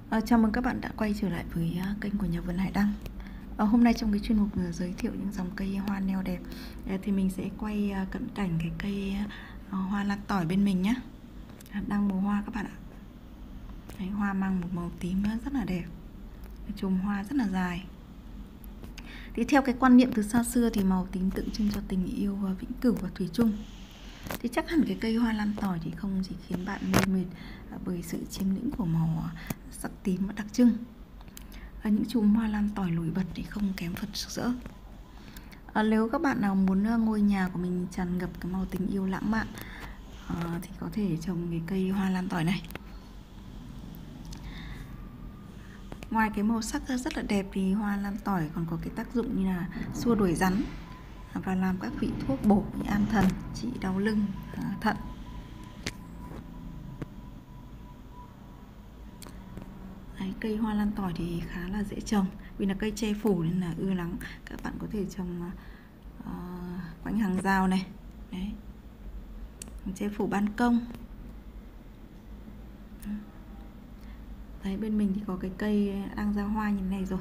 Chào mừng các bạn đã quay trở lại với kênh của nhà vườn Hải Đăng. Hôm nay trong cái chuyên mục giới thiệu những dòng cây hoa neo đẹp thì mình sẽ quay cận cảnh cái cây hoa lan tỏi bên mình nhé. Đang mùa hoa các bạn ạ. Đấy, hoa mang một màu tím rất là đẹp, chùm hoa rất là dài. Thì theo cái quan niệm từ xa xưa thì màu tím tượng trưng cho tình yêu vĩnh cửu và thủy chung. Thì chắc hẳn cái cây hoa lan tỏi thì không chỉ khiến bạn mê mệt bởi sự chiếm lĩnh của màu sắc tím và đặc trưng. Những chùm hoa lan tỏi nổi bật thì không kém phần rực rỡ. Nếu các bạn nào muốn ngôi nhà của mình tràn ngập cái màu tình yêu lãng mạn thì có thể trồng cái cây hoa lan tỏi này. Ngoài cái màu sắc rất là đẹp thì hoa lan tỏi còn có cái tác dụng như là xua đuổi rắn và làm các vị thuốc bổ như an thần, trị đau lưng, thận. Đấy, cây hoa lan tỏi thì khá là dễ trồng vì là cây che phủ nên là ưa nắng. Các bạn có thể trồng quanh hàng rào này. Đấy, che phủ ban công. Đấy, bên mình thì có cái cây đang ra hoa như thế này rồi.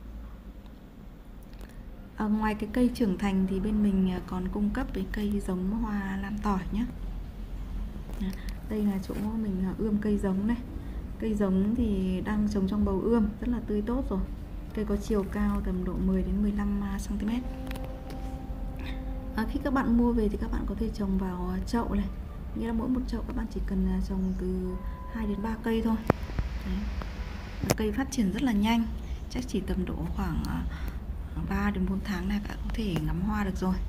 Ngoài cái cây trưởng thành thì bên mình còn cung cấp cái cây giống hoa lan tỏi nhé. Đây là chỗ mình ươm cây giống này. Cây giống thì đang trồng trong bầu ươm, rất là tươi tốt rồi. Cây có chiều cao tầm độ 10 đến 15 cm. Khi các bạn mua về thì các bạn có thể trồng vào chậu này. Nghĩa là mỗi một chậu các bạn chỉ cần trồng từ 2 đến 3 cây thôi. Đấy. Cây phát triển rất là nhanh, chắc chỉ tầm độ khoảng 3 đến 4 tháng là các bạn có thể ngắm hoa được rồi.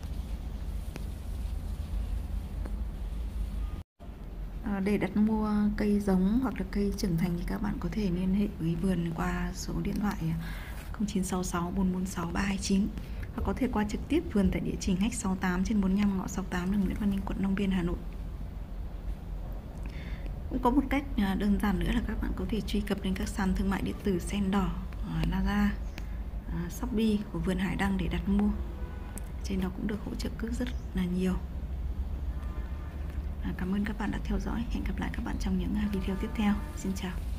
Để đặt mua cây giống hoặc là cây trưởng thành thì các bạn có thể liên hệ với vườn qua số điện thoại 0966 446 329 hoặc có thể qua trực tiếp vườn tại địa chỉ ngách 68 trên 45 ngõ 68 đường Nguyễn Văn Linh, quận Long Biên, Hà Nội. Cũng có một cách đơn giản nữa là các bạn có thể truy cập đến các sàn thương mại điện tử Sen Đỏ, Lazada, Shopee của vườn Hải Đăng để đặt mua. Trên đó cũng được hỗ trợ cước rất là nhiều. Cảm ơn các bạn đã theo dõi. Hẹn gặp lại các bạn trong những video tiếp theo. Xin chào.